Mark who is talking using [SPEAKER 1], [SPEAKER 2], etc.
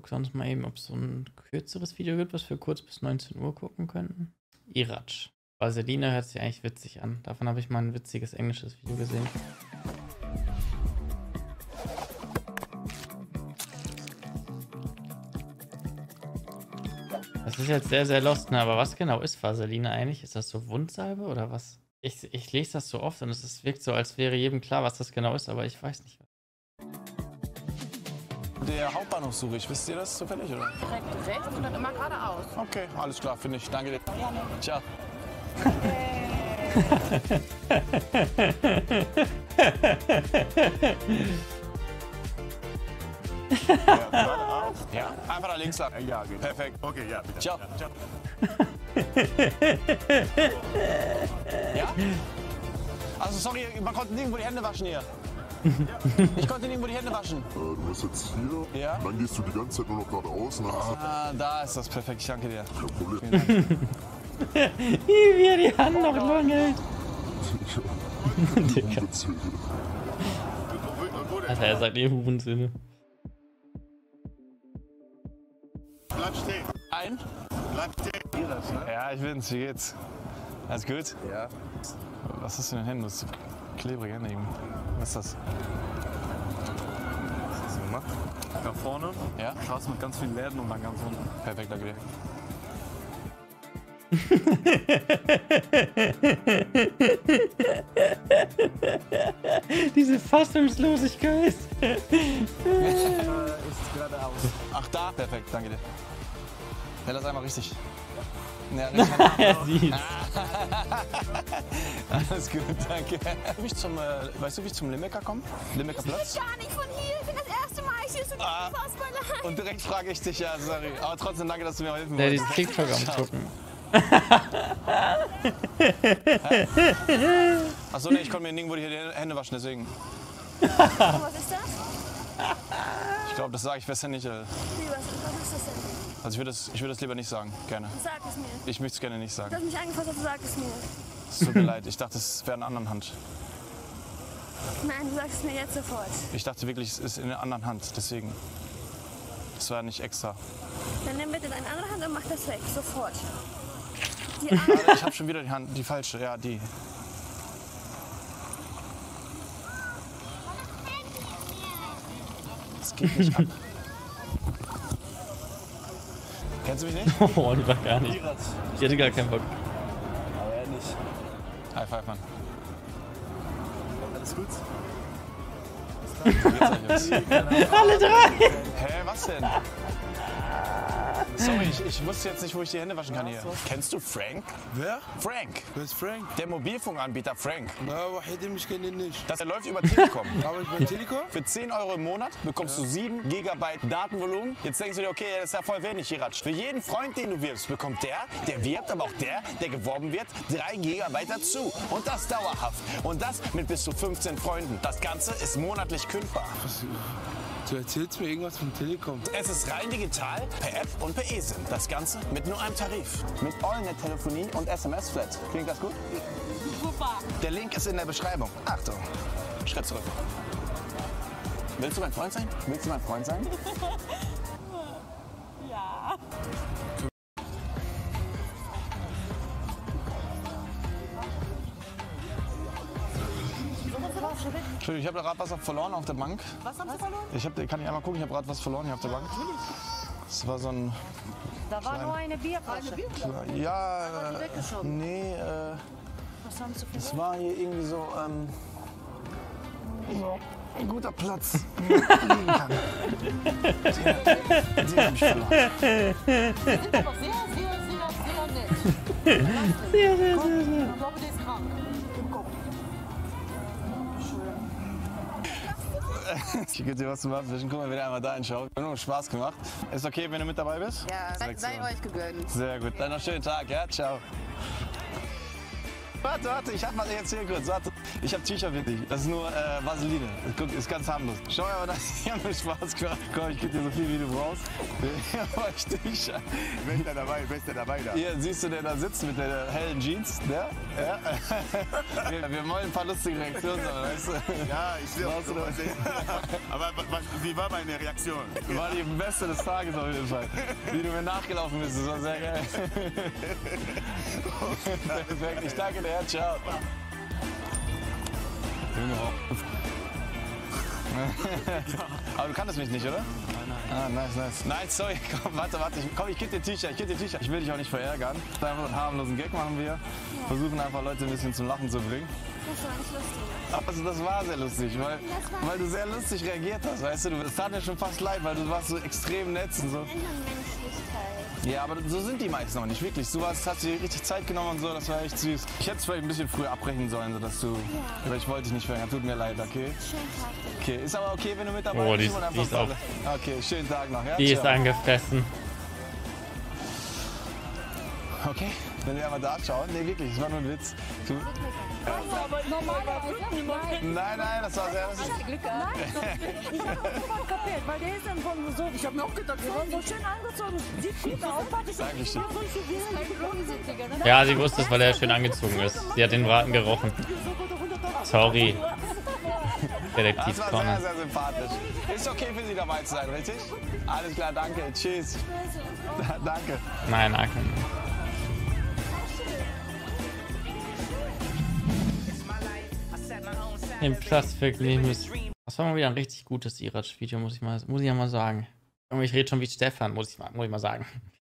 [SPEAKER 1] Guck sonst mal eben, ob es so ein kürzeres Video gibt, was wir kurz bis 19 Uhr gucken könnten. Iratsch. Vaseline hört sich eigentlich witzig an. Davon habe ich mal ein witziges englisches Video gesehen. Das ist jetzt sehr, sehr lost, ne? Aber was genau ist Vaseline eigentlich? Ist das so Wundsalbe oder was? Ich lese das so oft und es wirkt so, als wäre jedem klar, was das genau ist, aber ich weiß nicht.
[SPEAKER 2] Der Hauptbahnhof suche ich. Wisst ihr das zufällig, oder?
[SPEAKER 3] Direkt rechts und dann immer geradeaus.
[SPEAKER 2] Okay, alles klar, finde ich. Danke dir. Ciao.
[SPEAKER 4] Ja, geradeaus.
[SPEAKER 2] Ja, einfach da links lang.
[SPEAKER 4] Ja, genau.
[SPEAKER 2] Perfekt.
[SPEAKER 4] Okay, ja, bitte.
[SPEAKER 2] Ciao.
[SPEAKER 4] Ciao.
[SPEAKER 2] Ja? Also sorry, man konnte nirgendwo die Hände waschen hier. Ich konnte nirgendwo die Hände waschen.
[SPEAKER 5] Du bist jetzt hier,
[SPEAKER 2] Ja?
[SPEAKER 5] dann gehst du die ganze Zeit nur noch geradeaus. Und dann hast du
[SPEAKER 2] Ah, da ist das perfekt. Ich danke dir.
[SPEAKER 5] kein Problem.
[SPEAKER 2] Vielen Dank.
[SPEAKER 1] Wie er die Hand noch lang hält. Alter, er sagt ihr Hurensöhne.
[SPEAKER 4] Bleib stehen.
[SPEAKER 2] Ein?
[SPEAKER 4] Bleib stehen. Das, ne?
[SPEAKER 2] Ja, ich bin's. Wie geht's? Alles gut?
[SPEAKER 4] Ja.
[SPEAKER 2] Was hast du in den Händen? Das ist klebrige Hände irgendwie. Was ist das?
[SPEAKER 4] Was hast du gemacht?
[SPEAKER 6] Da vorne,
[SPEAKER 2] Ja?
[SPEAKER 6] Straße mit ganz vielen Läden und dann ganz unten.
[SPEAKER 2] Perfekt, danke dir.
[SPEAKER 1] Diese Fassungslosigkeit.
[SPEAKER 6] Ist geradeaus.
[SPEAKER 2] Ach, da? Perfekt, danke dir. Ja, das ist einmal richtig. Ja, richtig.
[SPEAKER 1] Er sieht's.
[SPEAKER 2] Alles gut, danke. Weißt du, wie ich zum Limbecker komme? Limbecker Platz?
[SPEAKER 3] Gar nicht von hier. Ich bin das erste Mal hier. Ist unfassbar leid.
[SPEAKER 2] Und direkt frage ich dich, ja, sorry. Aber trotzdem danke, dass du mir helfen
[SPEAKER 1] Der
[SPEAKER 2] wolltest.
[SPEAKER 1] ist TikTok am gucken.
[SPEAKER 2] Achso, nee, ich konnte mir nirgendwo die Hände waschen, deswegen.
[SPEAKER 3] Was ist das?
[SPEAKER 2] Ich glaube, das sage ich besser nicht.
[SPEAKER 3] Wie, was ist das denn?
[SPEAKER 2] Also ich würde das lieber nicht sagen, gerne.
[SPEAKER 3] Sag es mir.
[SPEAKER 2] Ich möchte es gerne nicht
[SPEAKER 3] Du
[SPEAKER 2] sagen.
[SPEAKER 3] hast mich angefasst, also sag es mir.
[SPEAKER 2] Es tut mir leid, ich dachte, es wäre in einer anderen Hand.
[SPEAKER 3] Nein, du sagst es mir jetzt sofort.
[SPEAKER 2] Ich dachte wirklich, es ist in einer anderen Hand, deswegen. Das war nicht extra.
[SPEAKER 3] Dann nimm bitte deine andere Hand und mach das weg. Sofort. Die andere.
[SPEAKER 2] Ich habe schon wieder die Hand, die falsche, ja, die. Das geht nicht ab. Kennst du mich nicht?
[SPEAKER 1] Oh, lieber gar nicht. Ich hätte gar keinen Bock.
[SPEAKER 6] Aber er nicht.
[SPEAKER 2] High five, Mann.
[SPEAKER 6] Alles gut?
[SPEAKER 1] Alle drei!
[SPEAKER 2] Hä, was denn? Sorry, ich wusste jetzt nicht, wo ich die Hände waschen kann hier. Kennst du Frank?
[SPEAKER 7] Wer?
[SPEAKER 2] Frank,
[SPEAKER 7] Wer ist Frank?
[SPEAKER 2] der Mobilfunkanbieter Frank.
[SPEAKER 7] Na, Wahid, ich kenne ihn nicht.
[SPEAKER 2] Der läuft über Telekom.
[SPEAKER 7] Aber ich bin Telekom?
[SPEAKER 2] Für 10 Euro im Monat bekommst du 7 GB Datenvolumen. Jetzt denkst du dir, okay, das ist ja voll wenig, Iratsch. Für jeden Freund, den du wirbst, bekommt der wirbt, aber auch der geworben wird, 3 GB dazu. Und das dauerhaft. Und das mit bis zu 15 Freunden. Das Ganze ist monatlich kündbar.
[SPEAKER 7] Du erzählst mir irgendwas von Telekom.
[SPEAKER 2] Es ist rein digital, per App und per eSIM. Das Ganze mit nur einem Tarif. Mit Allnet-Telefonie und SMS-Flat. Klingt das gut?
[SPEAKER 3] Super.
[SPEAKER 2] Der Link ist in der Beschreibung. Achtung, Schritt zurück. Willst du mein Freund sein? Willst du mein Freund sein?
[SPEAKER 3] Ja.
[SPEAKER 2] Entschuldigung, ich habe gerade was verloren auf der Bank.
[SPEAKER 3] Was haben Sie verloren?
[SPEAKER 2] Kann ich einmal gucken? Ich habe gerade was verloren hier auf der Bank. Das war so ein...
[SPEAKER 3] Da war nur eine Bierflasche.
[SPEAKER 2] Ja, nee,
[SPEAKER 3] Was haben Sie
[SPEAKER 2] das
[SPEAKER 3] verloren?
[SPEAKER 2] war hier irgendwie so ein guter Platz. Den hab ich verloren.
[SPEAKER 3] Aber sehr nett.
[SPEAKER 1] Sehr, sehr, sehr, sehr.
[SPEAKER 3] Ich glaube, der ist krank. Im Kopf.
[SPEAKER 2] Ich gebe dir was zum Abwischen. Guck mal, wieder einmal da hinschaut. Hat nur Spaß gemacht. Ist okay, wenn du mit dabei bist?
[SPEAKER 3] Ja, sei euch gegönnt.
[SPEAKER 2] Sehr gut. Dann noch einen schönen Tag, ja? Ciao. Warte, ich erzähl kurz. Warte. Ich habe Tücher für dich. Das ist nur Vaseline. Guck, ist ganz harmlos. Schau mal, das ich hab mir Spaß gemacht. Komm, ich gebe dir so viel, wie du brauchst. Tücher.
[SPEAKER 4] Wer ist der dabei da?
[SPEAKER 2] Hier, siehst du, der da sitzt mit der hellen Jeans? Der? Ja. Wir wollen ein paar lustige Reaktionen haben, weißt du?
[SPEAKER 4] Ja, ich sehe auch so. Aber wie war meine Reaktion?
[SPEAKER 2] War die beste des Tages auf jeden Fall. Wie du mir nachgelaufen bist, das war sehr geil. Perfekt, ich danke dir, ciao. Aber du kanntest mich nicht, oder? Ah, nice. Nein, sorry, komm, warte, ich geb dir Tücher, Ich will dich auch nicht verärgern. Einfach einen harmlosen Gag machen wir. Versuchen einfach Leute ein bisschen zum Lachen zu bringen.
[SPEAKER 3] Das war nicht lustig.
[SPEAKER 2] Also das war sehr lustig, weil du sehr lustig reagiert hast, weißt du. Es tat mir schon fast leid, weil du warst so extrem nett und so.
[SPEAKER 3] Menschlichkeit.
[SPEAKER 2] Ja, aber so sind die meisten noch nicht, wirklich. Du hast dir richtig Zeit genommen und so, das war echt süß. Ich hätte es vielleicht ein bisschen früher abbrechen sollen, sodass du... Aber ich wollte dich nicht verhindern, tut mir leid, okay?
[SPEAKER 3] Schönen Tag.
[SPEAKER 2] Okay, ist aber okay, wenn du mit dabei
[SPEAKER 1] Oh,
[SPEAKER 2] bist.
[SPEAKER 1] die ist auch...
[SPEAKER 2] Okay, schönen Tag noch, ja?
[SPEAKER 1] Die ist
[SPEAKER 2] Ciao.
[SPEAKER 1] angefressen.
[SPEAKER 2] Okay, wenn wir aber da schauen. Nee, wirklich, das war nur ein Witz. Du... Nein, das war sehr lustig.
[SPEAKER 8] Glück gehabt. Ich habe auch sofort kapiert, weil der ist dann von so, ich habe mir auch gedacht, wir waren so schön angezogen, sieht gut aus.
[SPEAKER 2] Dankeschön.
[SPEAKER 1] Ja, sie wusste es, weil er schön angezogen ist. Sie hat den Braten gerochen. Sorry. Detektiv
[SPEAKER 2] Das war
[SPEAKER 1] Corner.
[SPEAKER 2] sehr sympathisch. Ist okay für Sie dabei zu sein, richtig? Alles klar, danke. Tschüss. Danke.
[SPEAKER 1] Nein, Aken. Im Plastikvergleich. Das war mal wieder ein richtig gutes Irac-Video, muss ich ja mal sagen. Ich rede schon wie Stefan, muss ich mal sagen.